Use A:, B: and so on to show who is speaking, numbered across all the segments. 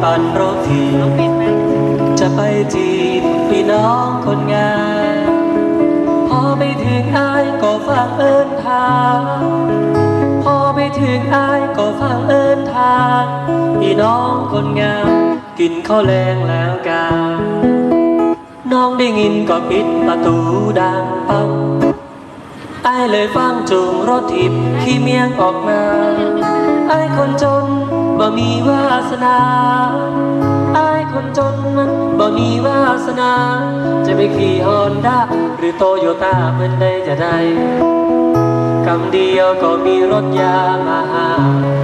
A: ปั่นรถทีจะไปจีบพี่น้องคนงานพอไปถึงอ้ายก็ฟังเอิ้นทางพอไปถึงอ้ายก็ฟังเอิ้นทางพี่น้องคนงามกินข้าวแรงแล้วกันน้องได้ยินก็ปิดประตูดังปังอ้ายเลยฟังจูงรถทิพย์ขี่เมียงออกมาอ้ายคนจนบ่มีวาสนาอ้ายคนจนมันบ่มีวาสนาจะไปขี่ฮอนด้าหรือโตโยต้าเมื่อใดจะได้คำเดียวก็มีรถยามาหา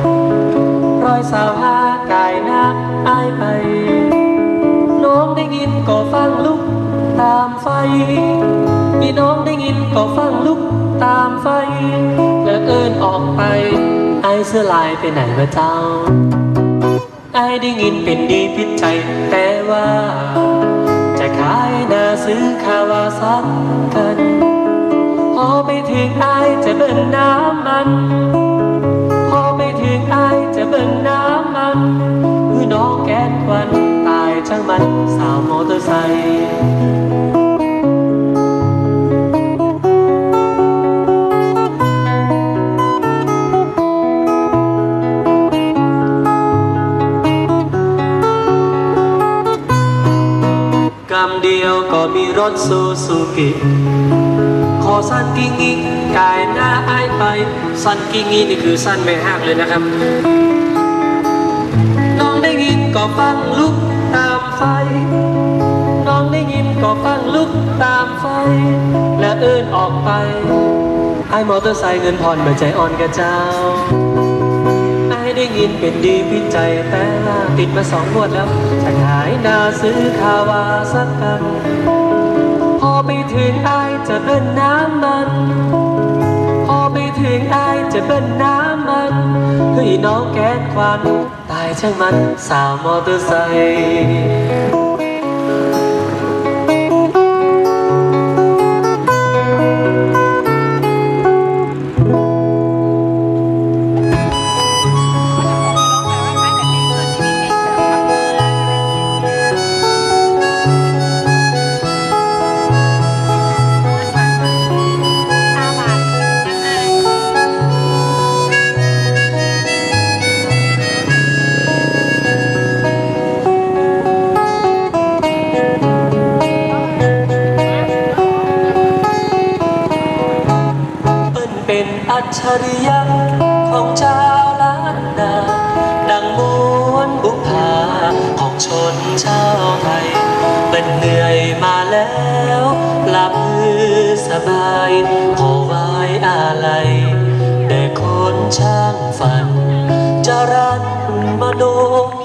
A: 125กายหน้าอ้ายไปน้องได้ยินก็ฟังลุกตามไฟพี่น้องได้ยินก็ฟังลุกตามไฟและเอิ้นออกไปไอ้เสื้อลายไปไหนวะเจ้าไอ้ได้ยินเป็นดีพิจัยแต่ว่าจะขายนาซื้อคาวาซักกันพอไปถึงไอ้จะเบิ่นน้ำมันพอไปถึงไอ้จะเบิ่นน้ำมันคือน้องแก้นควันตายช่างมันสาวมอเตอร์ไซค์กำเดียวก็มีรถซูซูกิขอสั้นกิ้งงี้กายหน้าอ้ายไปสั้นกิ้งงี้นี่คือสั้นไม่หักเลยนะครับน้องได้ยินก็ฟังลุกตามไฟน้องได้ยินก็ฟังลุกตามไฟและเอิ้นออกไปไอ้มอเตอร์ไซค์เงินผ่อนเมื่อใจอ่อนกับเจ้าไอ้ได้ยินเป็นดีพิจัยแต่ละติดมา2 งวดแล้วจะขายนาซื้อคาวาสักกันพอไปถึงไอ้จะเบิ้ลน้ำมันพอไปถึงไอ้จะเบิ้ลน้ำมันเฮ้ยน้องแก๊สควันตายช่างมันสาวมอเตอร์ไซค์อัจฉริยะของชาวล้านนาดังม้วนบุพาของชนชาวไทยเป็นเหนื่อยมาแล้วหลับมือสบายขอไว้อาลัยแด่คนช่างฝันจรัญมโน